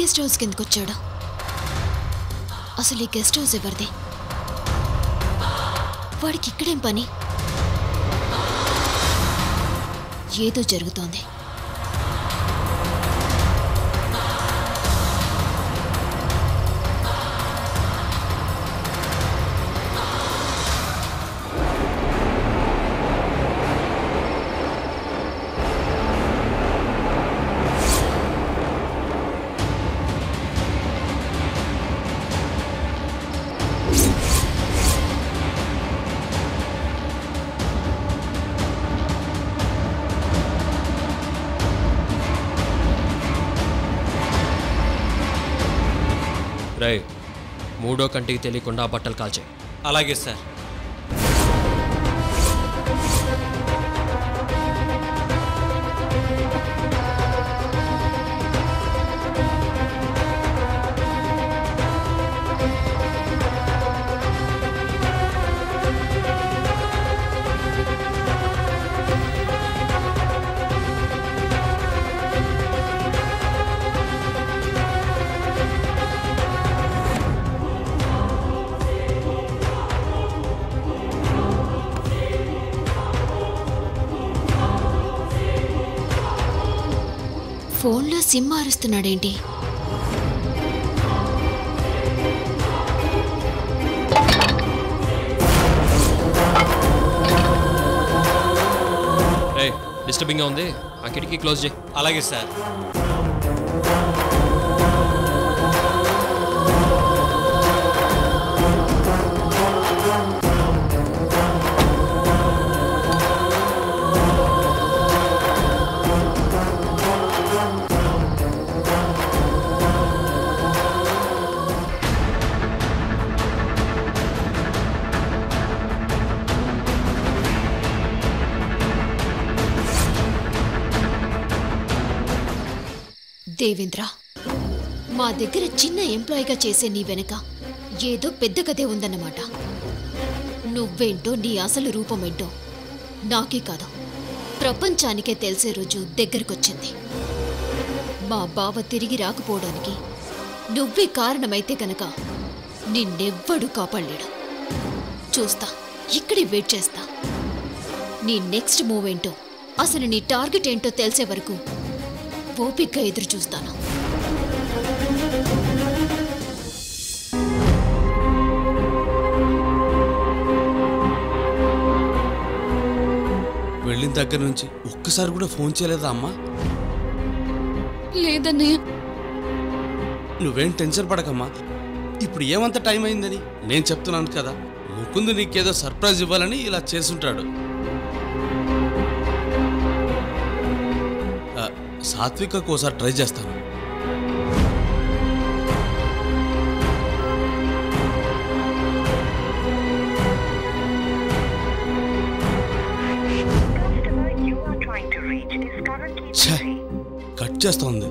Guest house కిందకు వచ్చాడు? అసలు ఈ గెస్ట్ హౌస్ ఎవరిది? వాడికి ఇక్కడేం పని? ఏదో జరుగుతోంది. రై, మూడో కంటికి తెలియకుండా బట్టలు కాల్చాయి. అలాగే సార్. ఫోన్లో సిమ్ మారుస్తున్నాడేంటి? డిస్టర్బింగ్గా ఉంది, ఆ కిటికీ క్లోజ్ చేయి. అలాగే సార్. దేవేంద్ర, మా దగ్గర చిన్న ఎంప్లాయీగా చేసే నీ వెనక ఏదో పెద్ద కథే ఉందన్నమాట. నువ్వేంటో, నీ అసలు రూపమేంటో నాకే కాదు, ప్రపంచానికే తెలిసే రోజు దగ్గరకొచ్చింది. మా బావ తిరిగి రాకపోవడానికి నువ్వే కారణమైతే కనుక నిన్నెవ్వడూ కాపాడలేడు. చూస్తా, ఇక్కడే వెయిట్ చేస్తా. నీ నెక్స్ట్ మూవ్ ఏంటో, అసలు నీ టార్గెట్ ఏంటో తెలిసే వరకు ఓపికగా ఎదురు చూస్తాను. వెళ్ళిన దగ్గర నుంచి ఒక్కసారి కూడా ఫోన్ చేయలేదా అమ్మా? లేదన్నయ్య. నువ్వేం టెన్షన్ పడకమ్మా. ఇప్పుడు ఏమంత టైం అయిందని నేను చెప్తున్నాను కదా. ముకుందు నీకేదో సర్ప్రైజ్ ఇవ్వాలని ఇలా చేసుంటాడు. సాత్వికకు ఒకసారి ట్రై చేస్తాను. కట్ చేస్తోంది.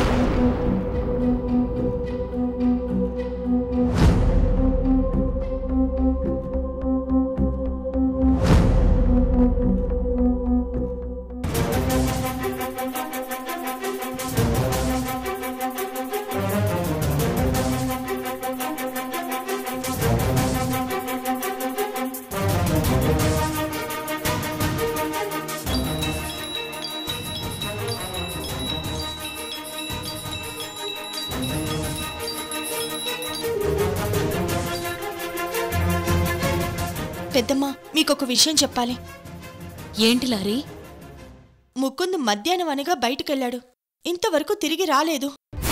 పెద్దమ్మ, మీకొక విషయం చెప్పాలి. ఏంటి లారీ? ముకుంద్ మధ్యాహ్నం అనగా బయటికెళ్ళాడు, ఇంతవరకు తిరిగి రాలేదు.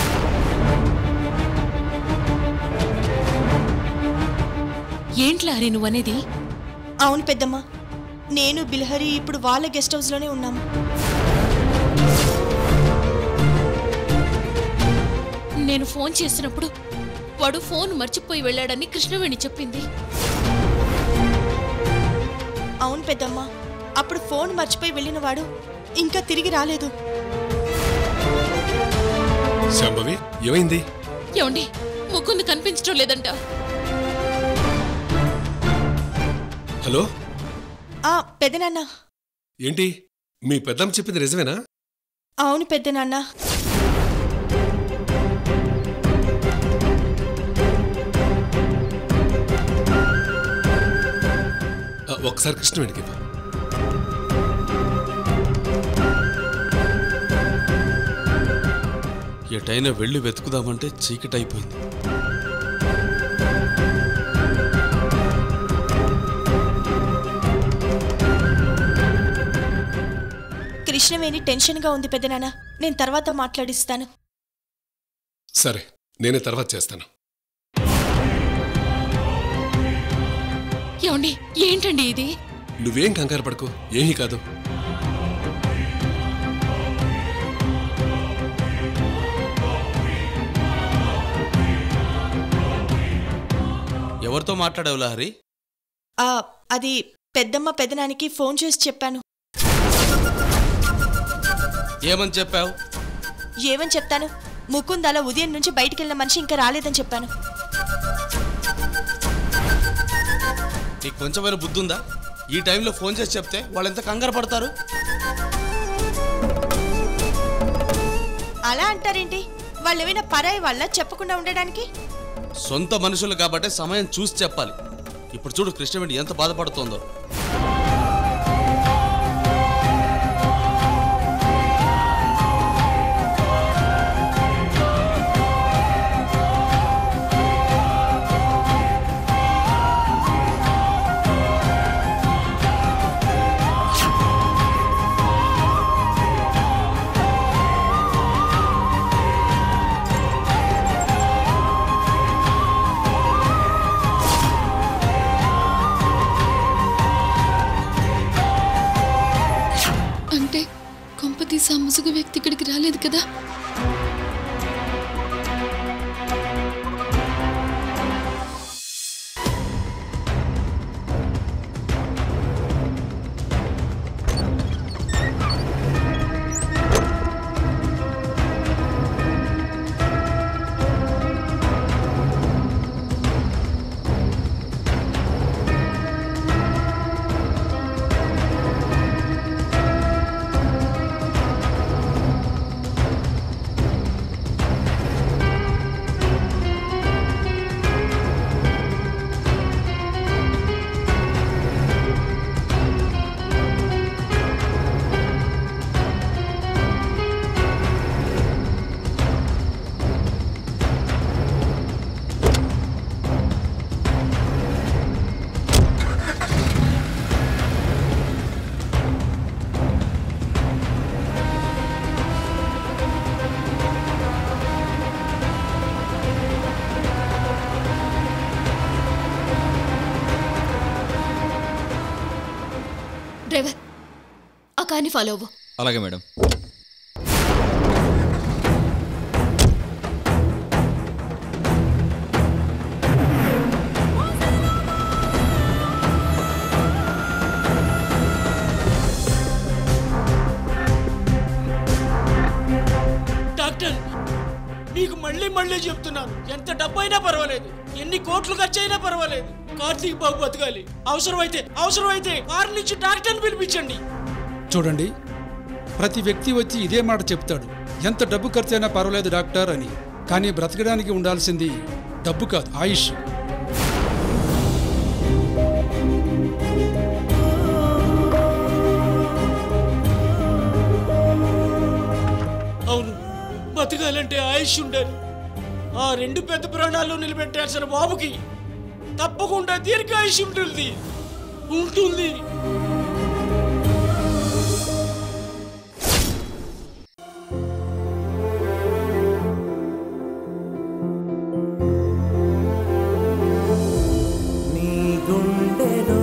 ఏంటి లారీ నువ్వనేది? అవును పెద్దమ్మ, నేను బిల్హరి ఇప్పుడు వాళ్ళ గెస్ట్ హౌస్లోనే ఉన్నాము. నేను ఫోన్ చేసినప్పుడు వాడు ఫోన్ మర్చిపోయి వెళ్ళాడని కృష్ణవేణి చెప్పింది. అవును పెద్దమ్మ, అప్పుడు ఫోన్ మర్చిపోయి వెళ్ళినవాడు ఇంకా తిరిగి రాలేదు. శాంభవి, ఏమైంది? ఏమండి, ముకుంద్ కనిపించడం లేదంట. హలో. పెద్దనాన్న. ఏంటి, మీ పెద్దమ్మ చెప్పింది నిజమేనా? అవును పెద్దనాన్న. ఒకసారి కృష్ణవేణికి ఇవ్వు. ఎటైనా వెళ్ళి వెతుకుదామంటే చీకటి అయిపోయింది. కృష్ణవేణి టెన్షన్గా ఉంది పెద్దనాన్న. నేను తర్వాత మాట్లాడిస్తాను. సరే, నేనే తర్వాత చేస్తాను. ఏమండి, ఏంటండి ఇది? నువ్వేం కంగారు పడకు, ఏమీ కాదు. ఎవరితో మాట్లాడావులా హరి? అది పెద్దమ్మ పెద్దనానికి ఫోన్ చేసి చెప్పాను. ఏమని చెప్పావు? ఏమని చెప్తాను? ముకుంద్ అలా ఉదయం నుంచి బయటికెళ్ళిన మనిషి ఇంకా రాలేదని చెప్పాను. నీకు కొంచెమైనా బుద్ధి ఉందా? ఈ టైంలో ఫోన్ చేసి చెప్తే వాళ్ళు ఎంత కంగారు పడతారు. అలా అంటారేంటి? వాళ్ళు ఏమైనా పరాయి వాళ్ళ చెప్పకుండా ఉండడానికి? సొంత మనుషులు కాబట్టి సమయం చూసి చెప్పాలి. ఇప్పుడు చూడు కృష్ణవేణి ఎంత బాధపడుతోందో. ఆ ముసుగు వ్యక్తి ఇక్కడికి రాలేదు కదా? డ్రైవర్, ఆ కార్ని ఫాలో అవ్వు. అలాగే మేడం. డాక్టర్, మీకు మళ్ళీ చెప్తున్నాను, ఎంత డబ్బైనా పర్వాలేదు, ఎన్ని కోట్లు ఖర్చైనా పర్వాలేదు, కార్తీక్ బాబు బతకాలి. అవసరమైతే కారు నుంచి డాక్టర్ని పిలిపించండి. చూడండి, ప్రతి వ్యక్తి వచ్చి ఇదే మాట చెప్తాడు, ఎంత డబ్బు ఖర్చైనా పర్వాలేదు డాక్టర్ అని. కానీ బ్రతకడానికి ఉండాల్సింది డబ్బు కాదు, ఆయుష్. అవును, బతకాలంటే ఆయుష్ ఉండాలి. ఆ రెండు పెద్ద ప్రాణాలు నిలబెట్టాల్సిన బాబుకి తప్పకుండా దీర్ఘాయుష్ ఉంటుంది. నీ గుండెలో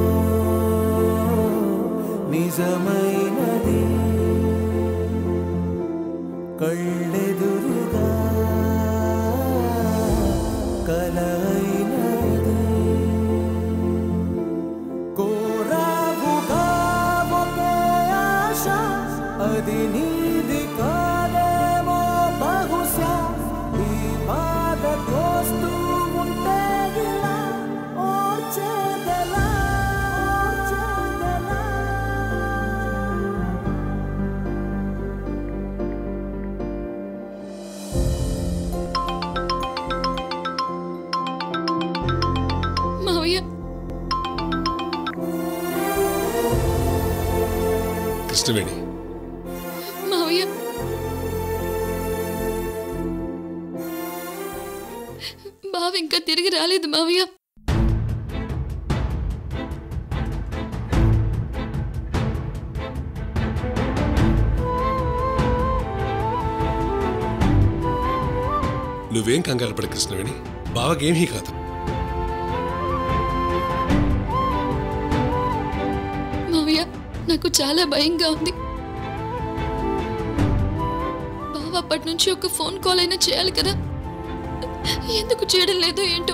నిజమైనది కళ్ళెదురుగా కలైనది కోరావుగా ఒకే ఆశ, అది నీది కాదేమో బహుశా. ఈ బాధ కోస్తూ ఉంటే ఇలా ఓర్చేదెలా? మావయ్య, కృష్ణవేణి, మావయ్య బావ ఇంకా తిరిగి రాలేదు మావయ్య. నువ్వేం కంగారు పడ కృష్ణవేణి, బావకేమీ కాదు. మావయ్య నాకు చాలా భయంగా ఉంది. బావ అప్పటి నుంచి ఒక ఫోన్ కాల్ అయినా చేయాలి కదా, ఎందుకు చేయడం లేదో ఏంటో.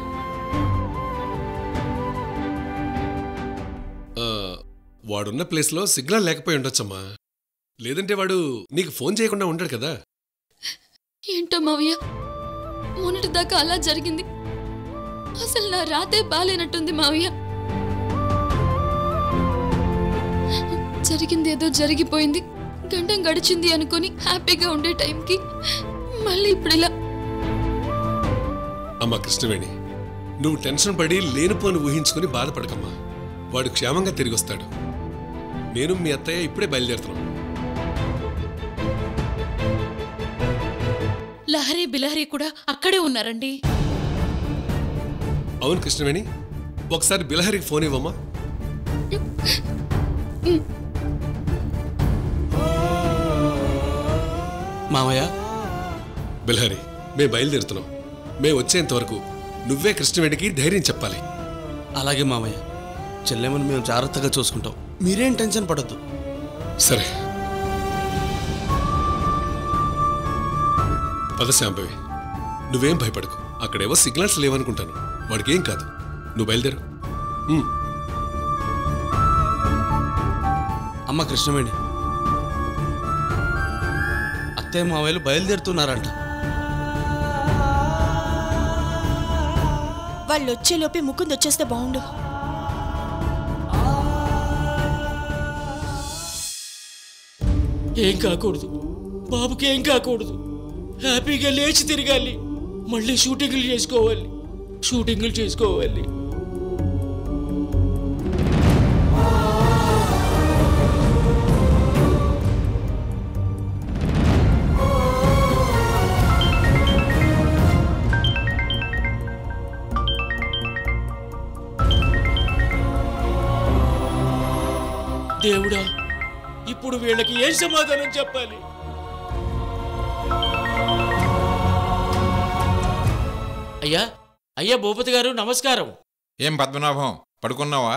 వాడున్న ప్లేస్లో సిగ్నల్ లేకపోయి ఉండొచ్చమ్మా. లేదంటే వాడు నీకు ఫోన్ చేయకుండా ఉంటాడు కదా. ఏంటో మావయ్య, మొన్నటి దాకా అలా జరిగింది. అసలు నా రాతే బాలేనట్టుంది మావయ్య. జరిగిందేదో జరిగిపోయింది, గండం గడిచింది అనుకుని హ్యాపీగా ఉండే టైంకి మళ్ళీ ఇప్పుడు ఇలా. అమ్మా కృష్ణవేణి, నువ్వు టెన్షన్ పడి లేనిపోని ఊహించుకుని బాధపడకమ్మా. వాడు క్షేమంగా తిరిగి వస్తాడు. నేను మీ అత్తయ్య ఇప్పుడే బయలుదేరుతున్నాం. లహరి బిలహరి కూడా అక్కడే ఉన్నారండి. అవును కృష్ణవేణి, ఒకసారి బిలహరికి ఫోన్ ఇవ్వమ్మా. మామయ్య, బిలహరి, మేము బయలుదేరుతున్నాం. మేము వచ్చేంత వరకు నువ్వే కృష్ణవేణికి ధైర్యం చెప్పాలి. అలాగే మామయ్య. చెల్లెమని మేము జాగ్రత్తగా చూసుకుంటాం, మీరేం టెన్షన్ పడద్దు. సరే పద శాంభవి, నువ్వేం భయపడకు. అక్కడేవో సిగ్నల్స్ లేవనుకుంటాను. వాడికి ఏం కాదు. నువ్వు బయలుదేరు. అమ్మ కృష్ణవేణి, అత్తయ్య మావయ్యలు బయలుదేరుతున్నారంట. వాళ్ళు వచ్చేలోపే ముకుంద్ వచ్చేస్తే బాగుండు. ఏం కాకూడదు, బాబుకి ఏం కాకూడదు. హ్యాపీగా లేచి తిరగాలి. మళ్ళీ షూటింగ్లు చేసుకోవాలి. దేవుడా, ఇప్పుడు వీళ్ళకి ఏం సమాధానం చెప్పాలి? అయ్యా భూపతి గారు, నమస్కారం. ఏం పద్మనాభం, పడుకున్నావా?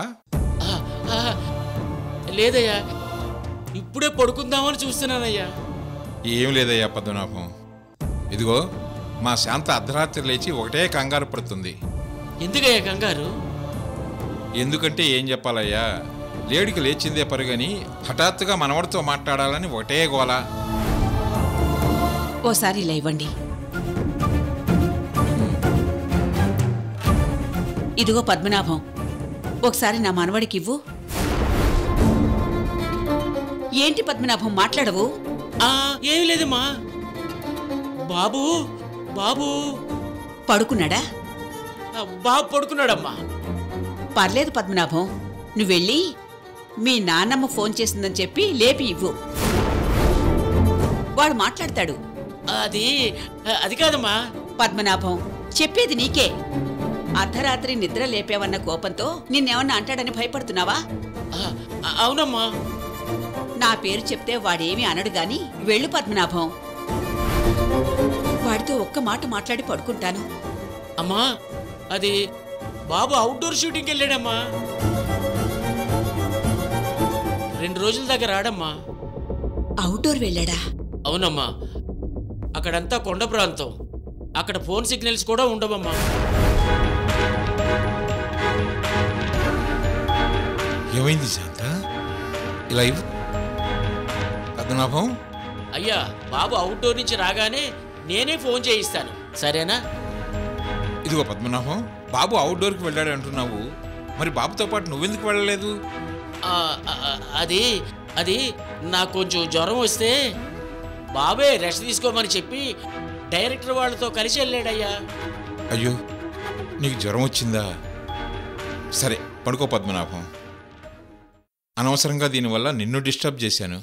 లేదయ్యా, ఇప్పుడే పడుకుందామని చూస్తున్నానయ్యా. ఏం లేదయ్యా పద్మనాభం. ఇదిగో మా శాంత అర్ధరాత్రి లేచి ఒకటే కంగారు పడుతుంది. ఎందుకయ్యా కంగారు? ఎందుకంటే ఏం చెప్పాలయ్యా, లేడికి లేచిందే పరుగని హఠాత్తుగా మనవడితో మాట్లాడాలని ఒకటే గోల. ఓసారి ఇలా ఇవ్వండి. ఇదిగో పద్మనాభం, ఒకసారి నా మనవడికి ఇవ్వు. ఏంటి పద్మనాభం మాట్లాడవు? ఏం లేదమ్మా. బాబు బాబు పడుకున్నాడా? బాబు పడుకున్నాడమ్మా. పర్లేదు పద్మనాభం, నువ్వెళ్ళి మీ నాన్నమ్మ ఫోన్ చేసిందని చెప్పి లేపి ఇవ్వు. వాడు మాట్లాడతాడు. అది కాదమ్మా. పద్మనాభం, చెప్పేది నీకే. అర్ధరాత్రి నిద్ర లేపేవన్న కోపంతో నిన్నేమన్నా అంటాడని భయపడుతున్నావా? అవునమ్మా. నా పేరు చెప్తే వాడేమీ అనడు గాని వెళ్ళు పద్మనాభం. వాడితో ఒక్క మాట మాట్లాడి పడుకుంటాను. అమ్మా, అది బాబు అవుట్డోర్ షూటింగ్కి వెళ్ళాడమ్మా. 2 రోజుల దాకా రాడమ్మా. అవుట్డోర్ వెళ్ళాడా? అవునమ్మా. అక్కడంతా కొండ ప్రాంతం. అక్కడ ఫోన్ సిగ్నల్స్ కూడా ఉండవమ్మా. ఏమైంది శాంత? ఇలా ఇవ్వు. పద్మనాభం, అయ్యా, బాబు అవుట్డోర్ నుంచి రాగానే నేనే ఫోన్ చేయిస్తాను, సరేనా? ఇదిగో పద్మనాభం, బాబు అవుట్డోర్కి వెళ్ళాడు అంటున్నావు, మరి బాబుతో పాటు నువ్వెందుకు వెళ్ళలేదు? అది నాకు కొంచెం జ్వరం వస్తే బాబే రెస్ట్ తీసుకోమని చెప్పి డైరెక్టర్ వాళ్ళతో కలిసి వెళ్ళాడయ్యా. అయ్యో, నీకు జ్వరం వచ్చిందా? సరే పడుకో పద్మనాభం. అనవసరంగా దీనివల్ల నిన్ను డిస్టర్బ్ చేశాను.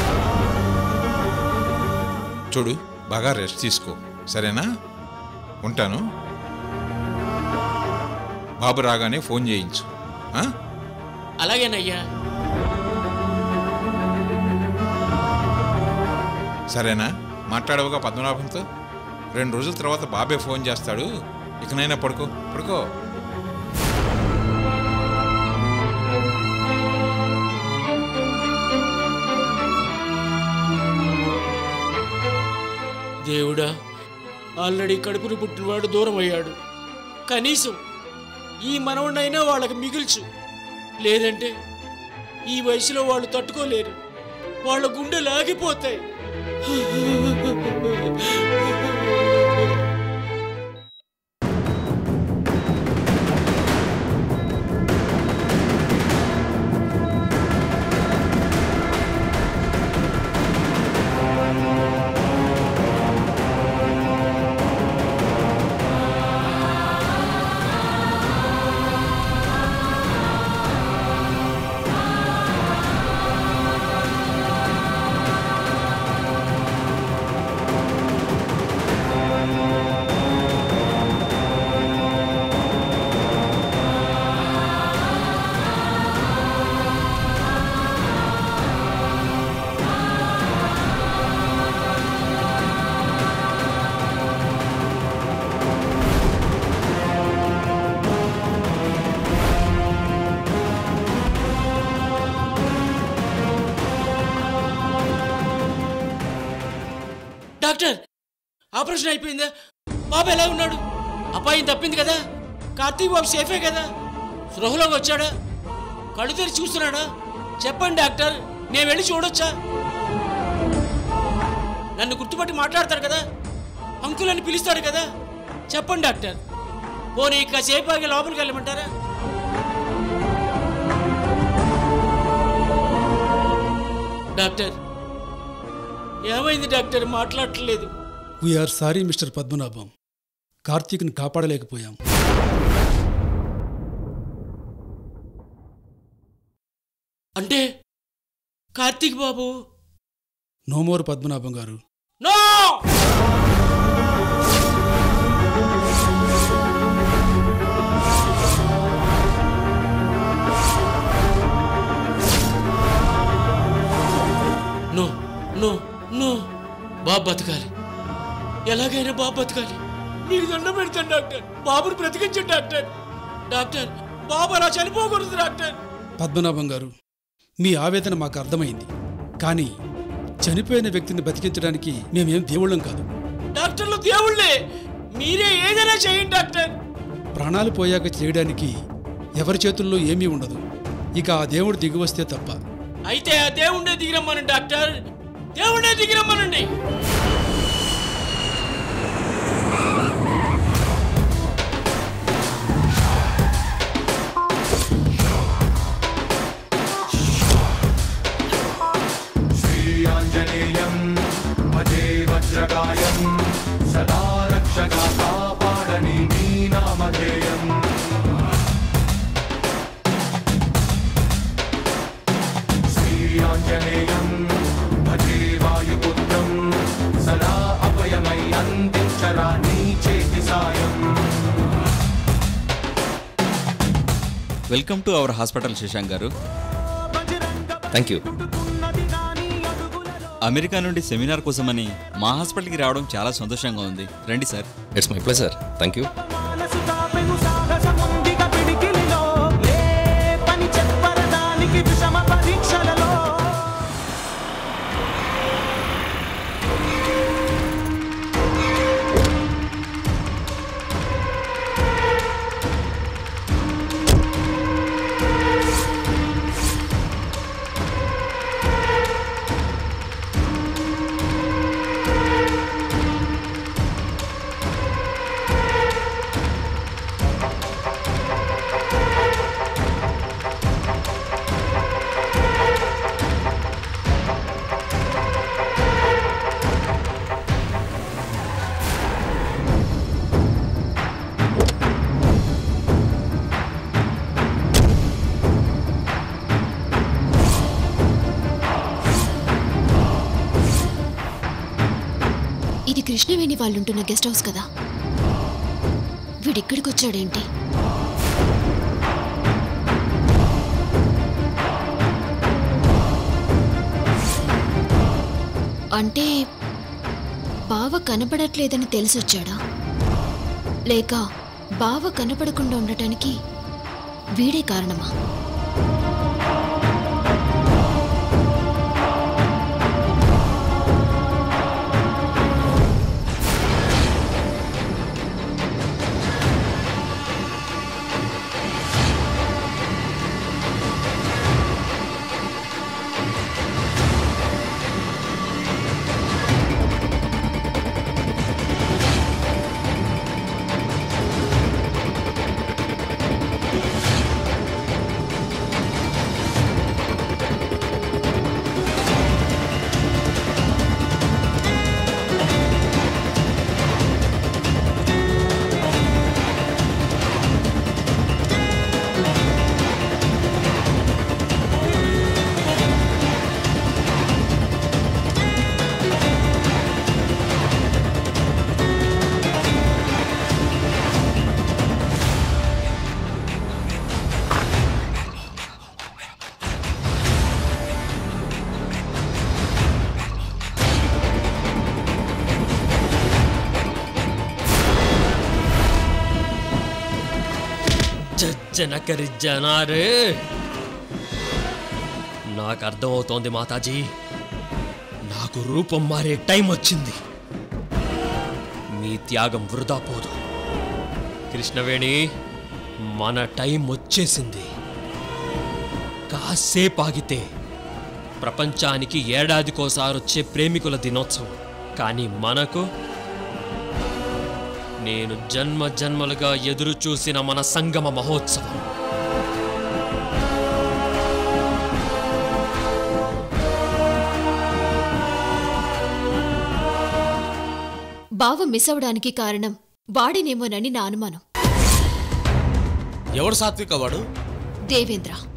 చూడు, బాగా రెస్ట్ తీసుకో, సరేనా? ఉంటాను. బాబు రాగానే ఫోన్ చేయించు. అలాగేనయ్యా. సరేనా? మాట్లాడవుగా పద్మనాభంతో. 2 రోజుల తర్వాత బాబే ఫోన్ చేస్తాడు. ఇకనైనా పడుకో. దేవుడా, ఆల్రెడీ కడుపును పుట్టినవాడు దూరం అయ్యాడు. కనీసం ఈ మనవడినైనా వాళ్ళకి మిగిల్చు. లేదంటే ఈ వయసులో వాళ్ళు తట్టుకోలేరు. వాళ్ళ గుండెలు ఆగిపోతాయి. డాక్టర్, ఆపరేషన్ అయిపోయిందా? బాబు ఎలా ఉన్నాడు? అపాయం తప్పింది కదా? కార్తీక్ బాబు సేఫే కదా? స్పృహలోకి వచ్చాడా? కళ్ళు తెరిచి చూస్తున్నాడా? చెప్పండి డాక్టర్, నేను వెళ్ళి చూడొచ్చా? నన్ను గుర్తుపట్టి మాట్లాడతాడు కదా? అంకుల్ అని పిలుస్తాడు కదా? చెప్పండి డాక్టర్. పోనీ కాసేపు ఆగి లోపలికి వెళ్ళమంటారా? డాక్టర్, ఏమైంది డాక్టర్? మాట్లాడట్లేదు. వీఆర్ సారీ మిస్టర్ పద్మనాభం, కార్తీక్ని కాపాడలేకపోయాం. అంటే కార్తీక్ బాబు నో మోర్ పద్మనాభం గారు. నో! నో నో నో, బాబు బతకాలి. ఎలాగైనా బాబు బతకాలి. మీకు దండం పెడతాను డాక్టర్. బాబుని బ్రతికించండి డాక్టర్. డాక్టర్, బాబు అలా చనిపోకూడదు డాక్టర్. పద్మనాభం గారు, మీ ఆవేదన మాకు అర్థమైంది. కానీ చనిపోయిన వ్యక్తిని బతికించడానికి మేమేం దేవుళ్ళం కాదు. డాక్టర్లు దేవుళ్ళే. మీరే ఏదైనా చేయండి డాక్టర్. ప్రాణాలు పోయాక చేయడానికి ఎవరి చేతుల్లో ఏమీ ఉండదు. ఇక ఆ దేవుడు దిగి వస్తే తప్ప. అయితే ఆ దేవుడే దిగిరమ్మనండి డాక్టర్. దేవుడే దిగిరమ్మనండి. శ్రీయాంజనేయం భజే వజ్రకాయం సదా రక్షగా కాపాడని నీ నామధేయం. శ్రీయాంజనేయం భజే వాయుపుత్రం సదా అభయమై అందించరా నీ చేతి సాయం. Welcome to our hospital Shashank గారు. Thank you. అమెరికా నుండి సెమినార్ కోసమని మా హాస్పిటల్కి రావడం చాలా సంతోషంగా ఉంది. రండి sir. It's my pleasure. Thank you. ఇది కృష్ణవేణి వాళ్ళుంటున్న గెస్ట్ హౌస్ కదా. వీడిక్కడికి వచ్చాడేంటి? అంటే బావ కనపడట్లేదని తెలిసొచ్చాడా, లేక బావ కనపడకుండా ఉండటానికి వీడే కారణమా? జనకరి జనారే, నాకు అర్థమవుతోంది మాతాజీ. నాకు రూపం మారే టైం వచ్చింది. మీ త్యాగం వృధా పోదు. కృష్ణవేణి, మన టైం వచ్చేసింది. కాసేపు ఆగితే ప్రపంచానికి ఏడాదికోసారి వచ్చే ప్రేమికుల దినోత్సవం, కానీ మనకు నేను జన్మ జన్మలుగా ఎదురు చూసిన మన సంగమ మహోత్సవం. బావ మిస్ అవడానికి కారణం వాడినేమోనని నా అనుమానం. ఎవడు సాత్విక వాడు? దేవేంద్ర.